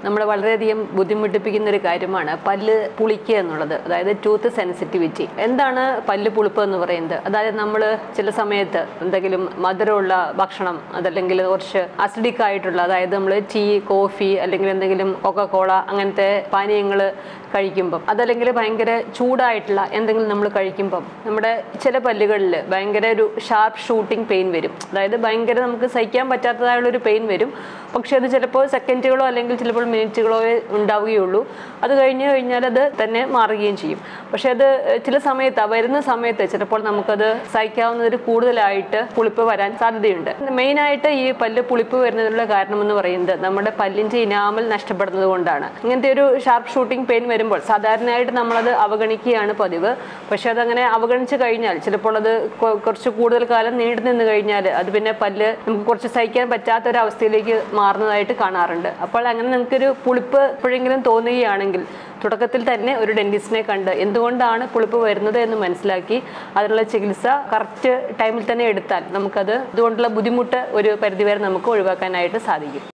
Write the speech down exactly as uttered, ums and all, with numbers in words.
നമ്മളെ വളരെയധികം ബുദ്ധിമുട്ടിപ്പിക്കുന്ന ഒരു കാര്യമാണ് പല്ല് പുളിക്കുക എന്നുള്ളത്. അതായത് ടൂത്ത് സെൻസിറ്റിവിറ്റി. എന്താണ് പല്ല് പുളിപ്പ് എന്ന് പറയുന്നത്? അതായത് നമ്മൾ ചില സമയത്ത് എന്തെങ്കിലും മധുരമുള്ള ഭക്ഷണം, അതല്ലെങ്കിൽ കുറച്ച് അസിഡിക് ആയിട്ടുള്ള, അതായത് നമ്മൾ ടീ, കോഫി അല്ലെങ്കിൽ എന്തെങ്കിലും കൊക്കക്കോള അങ്ങനത്തെ പാനീയങ്ങൾ കഴിക്കുമ്പം, അതല്ലെങ്കിൽ ഭയങ്കര ചൂടായിട്ടുള്ള എന്തെങ്കിലും നമ്മൾ കഴിക്കുമ്പം നമ്മുടെ ചില പല്ലുകളിൽ ഭയങ്കര ഒരു ഷാർപ്പ് ഷൂട്ടിംഗ് പെയിൻ വരും. അതായത് ഭയങ്കര നമുക്ക് സഹിക്കാൻ പറ്റാത്തതായുള്ളൊരു പെയിൻ വരും. പക്ഷെ അത് ചിലപ്പോൾ സെക്കൻഡുകളോ അല്ലെങ്കിൽ ചിലപ്പോൾ മിനിറ്റുകളോ ഉണ്ടാവുകയുള്ളൂ. അത് കഴിഞ്ഞ് കഴിഞ്ഞാൽ അത് തന്നെ മാറുകയും ചെയ്യും. പക്ഷെ അത് ചില സമയത്ത് വരുന്ന സമയത്ത് ചിലപ്പോൾ നമുക്കത് സഹിക്കാവുന്നതിൽ കൂടുതലായിട്ട് പുളിപ്പ് വരാൻ സാധ്യതയുണ്ട്. മെയിനായിട്ട് ഈ പല്ല് പുളിപ്പ് വരുന്നതിനുള്ള കാരണം എന്ന് പറയുന്നത് നമ്മുടെ പല്ലിൻ്റെ ഇനാമൽ നഷ്ടപ്പെടുന്നത് കൊണ്ടാണ്. ഇങ്ങനത്തെ ഒരു ഷാർപ്പ് ഷൂട്ടിംഗ് പെയിൻ വരുമ്പോൾ സാധാരണയായിട്ട് നമ്മളത് അവഗണിക്കുകയാണ് പതിവ്. പക്ഷെ അതങ്ങനെ അവഗണിച്ച് കഴിഞ്ഞാൽ ചിലപ്പോൾ അത് കുറച്ച് കൂടുതൽ കാലം നീണ്ടു നിന്ന് കഴിഞ്ഞാൽ അത് പിന്നെ പല്ല് നമുക്ക് കുറച്ച് സഹിക്കാൻ പറ്റാത്തൊരവസ്ഥയിലേക്ക് മാറുന്നതായിട്ട് കാണാറുണ്ട്. അപ്പോൾ അങ്ങനെ നിങ്ങൾക്കൊരു പുളിപ്പ് എപ്പോഴെങ്കിലും തോന്നുകയാണെങ്കിൽ തുടക്കത്തിൽ തന്നെ ഒരു ഡെന്റിസ്റ്റിനെ കണ്ട് എന്തുകൊണ്ടാണ് പുളിപ്പ് വരുന്നത് എന്ന് മനസ്സിലാക്കി അതിനുള്ള ചികിത്സ കറക്റ്റ് ടൈമിൽ തന്നെ എടുത്താൽ നമുക്കത് ഇതുകൊണ്ടുള്ള ബുദ്ധിമുട്ട് ഒരു പരിധിവരെ നമുക്ക് ഒഴിവാക്കാനായിട്ട് സാധിക്കും.